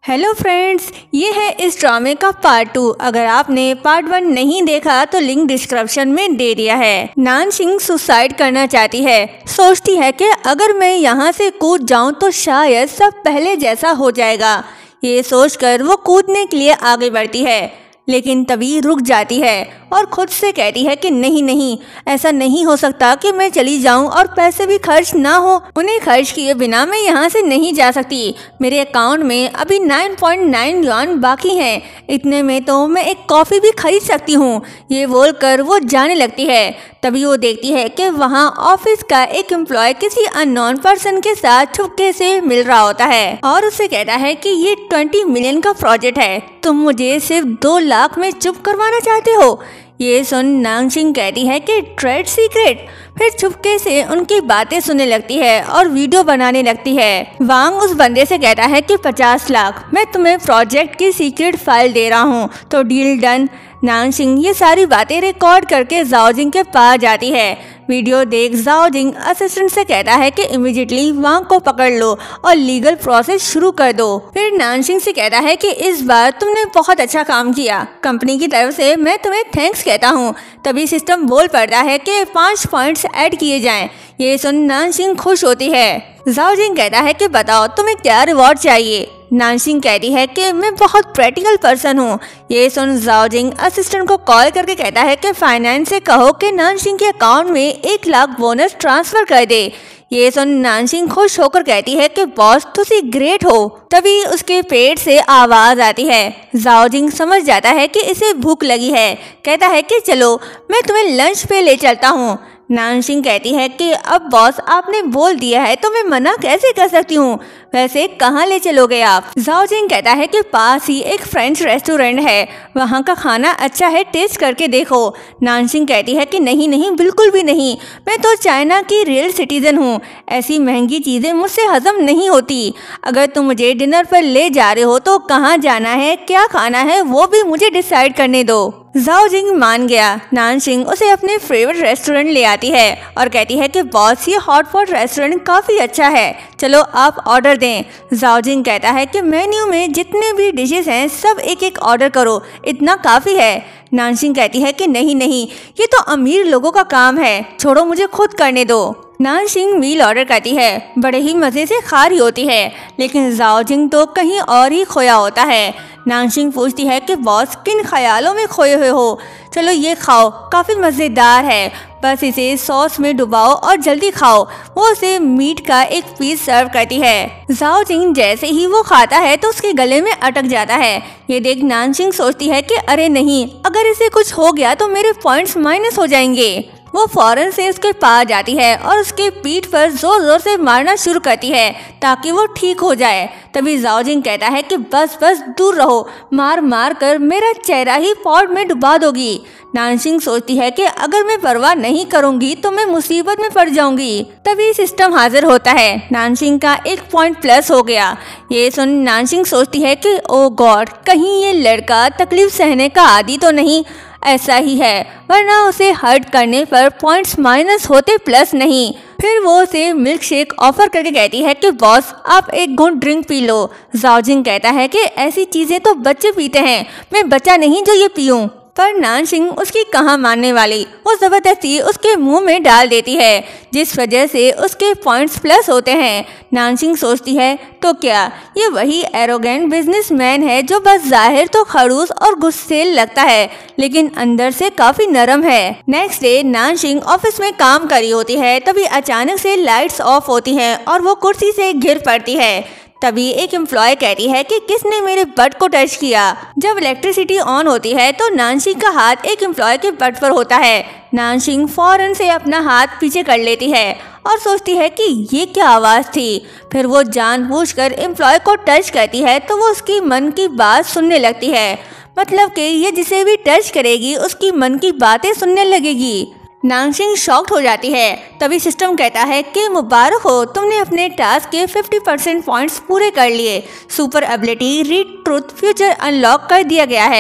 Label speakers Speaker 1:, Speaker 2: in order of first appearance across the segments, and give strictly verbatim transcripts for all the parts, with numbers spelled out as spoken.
Speaker 1: Hello friends, ये है इस ड्रामे का पार्ट टू। अगर आपने पार्ट वन नहीं देखा तो लिंक डिस्क्रिप्शन में दे दिया है। नानसिंग सुसाइड करना चाहती है। सोचती है कि अगर मैं यहाँ से कूद जाऊँ तो शायद सब पहले जैसा हो जाएगा। ये सोचकर वो कूदने के लिए आगे बढ़ती है, लेकिन तभी रुक जाती है और खुद से कहती है कि नहीं नहीं, ऐसा नहीं हो सकता कि मैं चली जाऊं और पैसे भी खर्च ना हो। उन्हें खर्च किए बिना मैं यहाँ से नहीं जा सकती। मेरे अकाउंट में अभी नौ पॉइंट नौ युआन बाकी हैं। इतने में तो मैं एक कॉफ़ी भी खरीद सकती हूँ। ये बोलकर वो जाने लगती है। तभी वो देखती है कि वहाँ ऑफिस का एक एम्प्लॉय किसी अननोन पर्सन के साथ छुपके से मिल रहा होता है और उससे कहता है कि ये ट्वेंटी मिलियन का प्रोजेक्ट है, तुम मुझे सिर्फ दो लाख में चुप करवाना चाहते हो। ये सुन नानसिंग कहती है कि ट्रेड सीक्रेट। फिर छुपके से उनकी बातें सुनने लगती है और वीडियो बनाने लगती है। वांग उस बंदे से कहता है कि पचास लाख, मैं तुम्हें प्रोजेक्ट की सीक्रेट फाइल दे रहा हूँ, तो डील डन। नानसिंग ये सारी बातें रिकॉर्ड करके जाओजिंग के पास जाती है। वीडियो देख जाओजिंग असिस्टेंट से कहता है कि इमीडिएटली वांग को पकड़ लो और लीगल प्रोसेस शुरू कर दो। फिर नानसिंग से कहता है कि इस बार तुमने बहुत अच्छा काम किया, कंपनी की तरफ से मैं तुम्हें थैंक्स कहता हूँ। तभी सिस्टम बोल पड़ता है कि पांच पॉइंट्स ऐड किए जाएं। ये सुन नानसिंग खुश होती है। जाओजिंग कहता है कि बताओ तुम्हें क्या रिवॉर्ड चाहिए। नानसिंग कहती है कि मैं बहुत प्रैक्टिकल पर्सन हूँ। ये सुन जाओजिंग असिस्टेंट को कॉल करके कहता है कि फाइनेंस से कहो कि नानसिंग के अकाउंट में एक लाख बोनस ट्रांसफर कर दे। ये सुन नानसिंग खुश होकर कहती है कि बॉस तुसी ग्रेट हो। तभी उसके पेट से आवाज आती है। जाओजिंग समझ जाता है कि इसे भूख लगी है। कहता है कि चलो मैं तुम्हें लंच पे ले चलता हूँ। नानसिंग कहती है कि अब बॉस आपने बोल दिया है तो मैं मना कैसे कर सकती हूँ। वैसे कहाँ ले चलोगे आप? जाओजिंग कहता है कि पास ही एक फ्रेंच रेस्टोरेंट है, वहाँ का खाना अच्छा है, टेस्ट करके देखो। नानसिंग कहती है कि नहीं नहीं, बिल्कुल भी नहीं, मैं तो चाइना की रियल सिटीजन हूँ, ऐसी महंगी चीज़ें मुझसे हजम नहीं होती। अगर तुम मुझे डिनर पर ले जा रहे हो तो कहाँ जाना है, क्या खाना है, वो भी मुझे डिसाइड करने दो। जाओजिंग मान गया। नानसिंग उसे अपने फेवरेट रेस्टोरेंट ले आती है और कहती है कि बॉस ये हॉट पॉट रेस्टोरेंट काफ़ी अच्छा है, चलो आप ऑर्डर दें। जाओजिंग कहता है कि मेन्यू में जितने भी डिशेस हैं सब एक एक ऑर्डर करो, इतना काफ़ी है। नानसिंग कहती है कि नहीं नहीं, ये तो अमीर लोगों का काम है, छोड़ो मुझे खुद करने दो। नानसिंग मील ऑर्डर करती है, बड़े ही मज़े से खा रही होती है, लेकिन जाओजिंग तो कहीं और ही खोया होता है। नानसिंग पूछती है कि बॉस किन ख्यालों में खोए हुए हो। चलो ये खाओ, काफ़ी मज़ेदार है, बस इसे सॉस में डुबाओ और जल्दी खाओ। वो उसे मीट का एक पीस सर्व करती है। जाओजिंग जैसे ही वो खाता है तो उसके गले में अटक जाता है। ये देख नानसिंग सोचती है कि अरे नहीं, अगर इसे कुछ हो गया तो मेरे पॉइंट्स माइनस हो जाएंगे। वो फौरन से उसके पास जाती है और उसके पीठ पर जोर जोर से मारना शुरू करती है ताकि वो ठीक हो जाए। तभी जाओजिंग कहता है कि बस बस दूर रहो, मार मार कर मेरा चेहरा ही पॉट में डुबा दोगी। नानसिंग सोचती है कि अगर मैं परवाह नहीं करूंगी तो मैं मुसीबत में पड़ जाऊंगी। तभी सिस्टम हाजिर होता है। नानसिंग का एक पॉइंट प्लस हो गया। ये सुन नानसिंग सोचती है कि ओ गॉड, कहीं ये लड़का तकलीफ सहने का आदी तो नहीं। ऐसा ही है, वरना उसे हर्ट करने पर पॉइंट्स माइनस होते प्लस नहीं। फिर वो उसे मिल्क शेक ऑफर करके कहती है कि बॉस आप एक घूंट ड्रिंक पी लो। जाओजिंग कहता है कि ऐसी चीजें तो बच्चे पीते हैं, मैं बच्चा नहीं जो ये पीऊं। पर नानसिंग उसकी कहाँ मानने वाली, वो जबरदस्ती उसके मुंह में डाल देती है, जिस वजह से उसके पॉइंट्स प्लस होते हैं। नानसिंग सोचती है तो क्या ये वही एरोगेंट बिजनेसमैन है जो बस जाहिर तो खड़ूस और गुस्सेल लगता है, लेकिन अंदर से काफी नरम है। नेक्स्ट डे नानसिंग ऑफिस में काम कर रही होती है, तभी अचानक से लाइट्स ऑफ होती हैं और वो कुर्सी से गिर पड़ती है। तभी एक एम्प्लॉय कहती है कि किसने मेरे बट को टच किया। जब इलेक्ट्रिसिटी ऑन होती है तो नानसिंग का हाथ एक एम्प्लॉय के बट पर होता है। नानसिंग फौरन से अपना हाथ पीछे कर लेती है और सोचती है कि ये क्या आवाज़ थी। फिर वो जानबूझकर एम्प्लॉय को टच करती है तो वो उसकी मन की बात सुनने लगती है, मतलब कि ये जिसे भी टच करेगी उसकी मन की बातें सुनने लगेगी। नानसिंग शॉक्ड हो जाती है। तभी सिस्टम कहता है कि मुबारक हो, तुमने अपने टास्क के पचास परसेंट पॉइंट्स पूरे कर लिए। Super ability read truth future unlock कर दिया गया है।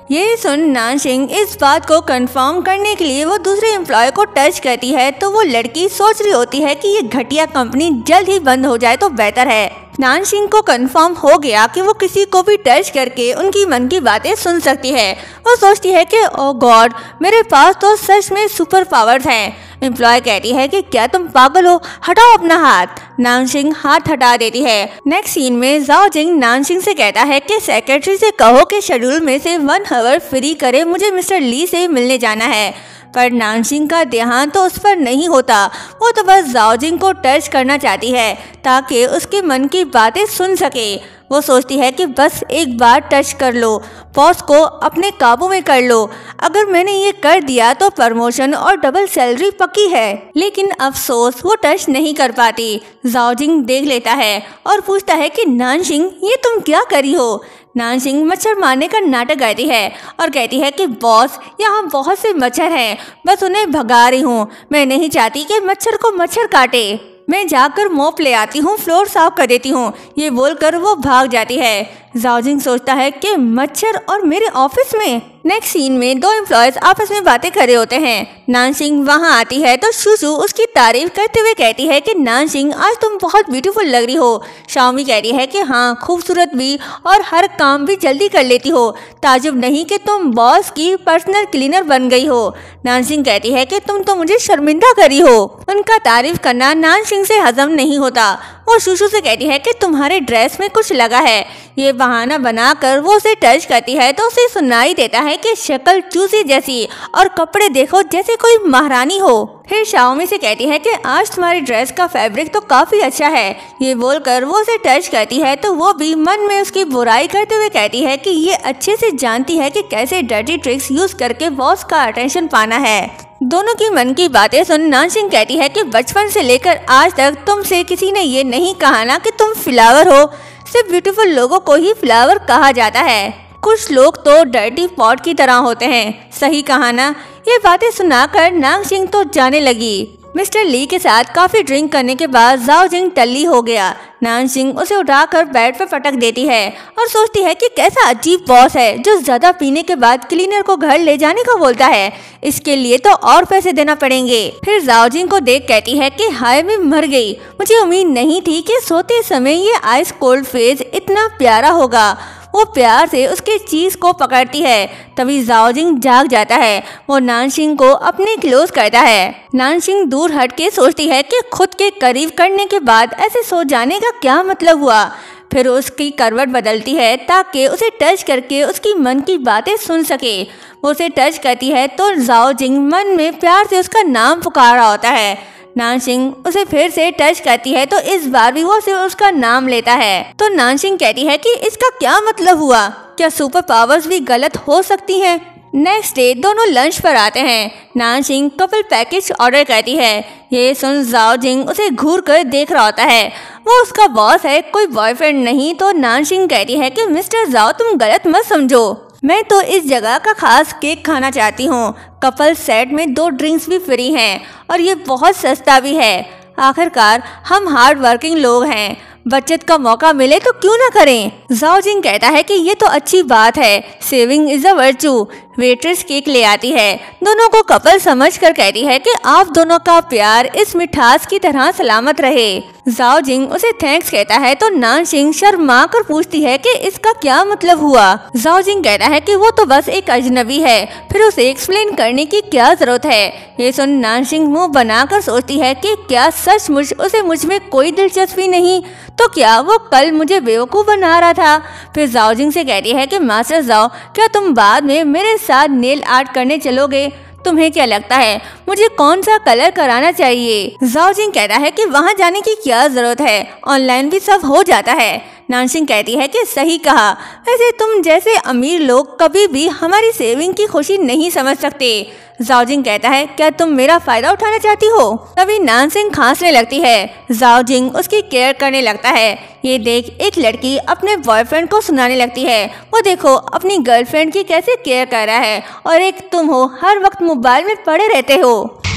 Speaker 1: ये सुन नानसिंग इस बात को कंफर्म करने के लिए वो दूसरे एम्प्लॉय को टच करती है तो वो लड़की सोच रही होती है कि ये घटिया कंपनी जल्द ही बंद हो जाए तो बेहतर है। नानसिंग को कंफर्म हो गया कि वो किसी को भी टच करके उनकी मन की बातें सुन सकती है। वो सोचती है कि ओ गॉड, मेरे पास तो सच में सुपर पावर्स हैं। एम्प्लॉय कहती है कि क्या तुम पागल हो, हटाओ अपना हाथ। नानसिंग हाथ हटा देती है। नेक्स्ट सीन में जाओ जिंग नानसिंग से कहता है कि सेक्रेटरी से कहो कि शेड्यूल में से वन आवर फ्री करे, मुझे मिस्टर ली से मिलने जाना है। पर नानसिंग का ध्यान तो उस पर नहीं होता। वो तो बस जाओजिंग को टच करना चाहती है ताकि उसके मन की बातें सुन सके। वो सोचती है कि बस एक बार टच कर लो, बॉस को अपने काबू में कर लो। अगर मैंने ये कर दिया तो प्रमोशन और डबल सैलरी पक्की है। लेकिन अफसोस वो टच नहीं कर पाती। जाओजिंग देख लेता है और पूछता है कि नानसिंग, ये तुम क्या करी हो। नानसिंग मच्छर मारने का नाटक करती है और कहती है कि बॉस, यहाँ बहुत से मच्छर हैं, बस उन्हें भगा रही हूँ। मैं नहीं चाहती कि मच्छर को मच्छर काटे। मैं जाकर मोप ले आती हूँ, फ्लोर साफ कर देती हूँ। ये बोलकर वो भाग जाती है। जाओजिंग सोचता है कि मच्छर और मेरे ऑफिस में। नेक्स्ट सीन में दो एम्प्लॉयज आपस में बातें कर रहे होते हैं। नानसिंग वहाँ आती है तो शुशु उसकी तारीफ करते हुए कहती है कि नानसिंग, आज तुम बहुत ब्यूटीफुल लग रही हो। शाओमी कहती है कि हाँ, खूबसूरत भी और हर काम भी जल्दी कर लेती हो। ताजुब नहीं कि तुम बॉस की पर्सनल क्लीनर बन गई हो। नानसिंग कहती है कि तुम तो मुझे शर्मिंदा करी हो। उनका तारीफ करना नानसिंग से हजम नहीं होता। वो शुशु से कहती है कि तुम्हारे ड्रेस में कुछ लगा है। ये बहाना बनाकर वो उसे टच करती है तो उसे सुनाई देता है कि शक्ल चूसी जैसी और कपड़े देखो जैसे कोई महारानी हो। फिर शाओमी से कहती है कि आज तुम्हारी ड्रेस का फैब्रिक तो काफी अच्छा है। ये बोलकर वो उसे टच करती है तो वो भी मन में उसकी बुराई करते हुए कहती है कि ये अच्छे से जानती है कि कैसे डर्टी ट्रिक्स यूज करके बॉस का अटेंशन पाना है। दोनों की मन की बातें सुन नानसिंग कहती है कि बचपन से लेकर आज तक तुमसे किसी ने ये नहीं कहा ना कि तुम फ्लावर हो। सिर्फ ब्यूटीफुल लोगों को ही फ्लावर कहा जाता है। कुछ लोग तो डर्टी पॉट की तरह होते हैं। सही कहा ना। ये बातें सुनाकर नानसिंग तो जाने लगी। मिस्टर ली के साथ काफी ड्रिंक करने के बाद जाओजिंग टल्ली हो गया। नानसिंग उसे उठाकर बेड पर पटक देती है और सोचती है कि कैसा अजीब बॉस है जो ज्यादा पीने के बाद क्लीनर को घर ले जाने को बोलता है। इसके लिए तो और पैसे देना पड़ेंगे। फिर जाओजिंग को देख कहती है कि हाय, मैं मर गई। मुझे उम्मीद नहीं थी कि सोते समय ये आइस कोल्ड फेज इतना प्यारा होगा। वो प्यार से उसके चीज को पकड़ती है। तभी जाओजिंग जाग जाता है। वो नानसिंग को अपने क्लोज करता है। नानसिंग दूर हट के सोचती है कि खुद के करीब करने के बाद ऐसे सो जाने का क्या मतलब हुआ। फिर उसकी करवट बदलती है ताकि उसे टच करके उसकी मन की बातें सुन सके। वो उसे टच करती है तो जाओजिंग मन में प्यार से उसका नाम पुकार रहा होता है। नानसिंग उसे फिर से टच करती है तो इस बार भी वो सिर्फ उसका नाम लेता है। तो नानसिंग कहती है कि इसका क्या मतलब हुआ, क्या सुपर पावर्स भी गलत हो सकती हैं? नेक्स्ट डे दोनों लंच पर आते हैं। नानसिंग कपल पैकेज ऑर्डर करती है। ये सुन जाओजिंग उसे घूर कर देख रहा होता है। वो उसका बॉस है, कोई बॉयफ्रेंड नहीं। तो नानसिंग कहती है कि मिस्टर जाओ, तुम गलत मत समझो, मैं तो इस जगह का खास केक खाना चाहती हूँ। कपल सेट में दो ड्रिंक्स भी फ्री हैं और ये बहुत सस्ता भी है। आखिरकार हम हार्ड वर्किंग लोग हैं, बचत का मौका मिले तो क्यों ना करें। जाओजिंग कहता है कि ये तो अच्छी बात है, saving is a virtue. Waitress cake ले आती है। दोनों को कपल समझकर कहती है कि आप दोनों का प्यार इस मिठास की तरह सलामत रहे। जाओजिंग उसे थैंक्स कहता है तो नानसिंग शर्मा कर पूछती है कि इसका क्या मतलब हुआ। जाओजिंग कहता है कि वो तो बस एक अजनबी है, फिर उसे एक्सप्लेन करने की क्या जरूरत है। ये सुन नानसिंग मुंह बनाकर सोचती है कि क्या सचमुच उसे मुझ में कोई दिलचस्पी नहीं, तो क्या वो कल मुझे बेवकूफ़ बना रहा था। फिर जाओजिंग से कहती है कि मास्टर जाओ, क्या तुम बाद में मेरे साथ नेल आर्ट करने चलोगे? तुम्हें क्या लगता है मुझे कौन सा कलर कराना चाहिए? जाओजिंग कहता है कि वहाँ जाने की क्या जरूरत है, ऑनलाइन भी सब हो जाता है। नानसिंग कहती है कि सही कहा, वैसे तुम जैसे अमीर लोग कभी भी हमारी सेविंग की खुशी नहीं समझ सकते। जाओजिंग कहता है क्या तुम मेरा फायदा उठाना चाहती हो? तभी नानसिंग खांसने लगती है। जाओजिंग उसकी केयर करने लगता है। ये देख एक लड़की अपने बॉयफ्रेंड को सुनाने लगती है, वो देखो अपनी गर्लफ्रेंड की कैसे केयर कर रहा है और एक तुम हो हर वक्त मोबाइल में पड़े रहते हो।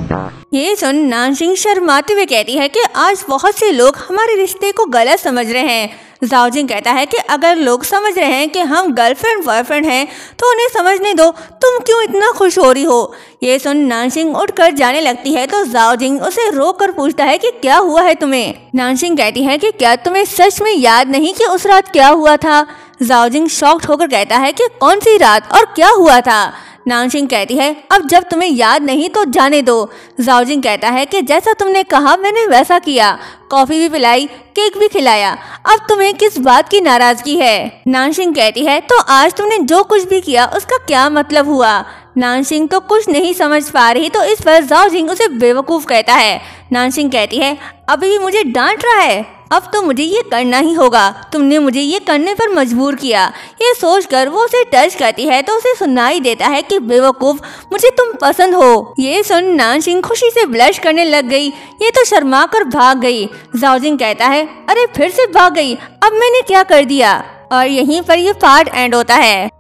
Speaker 1: ये सुन नानसिंग शर्माते हुए कहती है कि आज बहुत से लोग हमारे रिश्ते को गलत समझ रहे हैं। जाओजिंग कहता है कि अगर लोग समझ रहे हैं कि हम गर्लफ्रेंड बॉयफ्रेंड हैं तो उन्हें समझने दो, तुम क्यों इतना खुश हो रही हो। ये सुन नानसिंग उठकर जाने लगती है तो जाओजिंग उसे रोक कर पूछता है कि क्या हुआ है तुम्हें। नानसिंग कहती है कि क्या तुम्हें सच में याद नहीं कि उस रात क्या हुआ था। जाओजिंग शॉक्ड होकर कहता है कि कौन सी रात और क्या हुआ था। नानसिंग कहती है अब जब तुम्हें याद नहीं तो जाने दो। जाओजिंग कहता है कि जैसा तुमने कहा मैंने वैसा किया, कॉफी भी पिलाई, केक भी खिलाया, अब तुम्हें किस बात की नाराजगी है। नानसिंग कहती है तो आज तुमने जो कुछ भी किया उसका क्या मतलब हुआ। नानसिंग तो कुछ नहीं समझ पा रही तो इस पर जाओजिंग उसे बेवकूफ कहता है। नानसिंग कहती है अभी भी मुझे डांट रहा है, अब तो मुझे ये करना ही होगा, तुमने मुझे ये करने पर मजबूर किया। ये सोचकर वो उसे टच करती है तो उसे सुनाई देता है कि बेवकूफ मुझे तुम पसंद हो। ये सुन नानसिंग खुशी से ब्लश करने लग गई, ये तो शर्मा कर भाग गई। जाओजिंग कहता है अरे फिर से भाग गई, अब मैंने क्या कर दिया। और यहीं पर ये पार्ट एंड होता है।